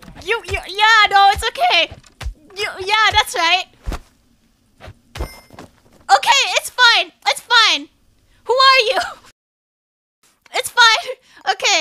Yeah, no, it's okay. Yeah, that's right. Okay, it's fine. It's fine. Who are you?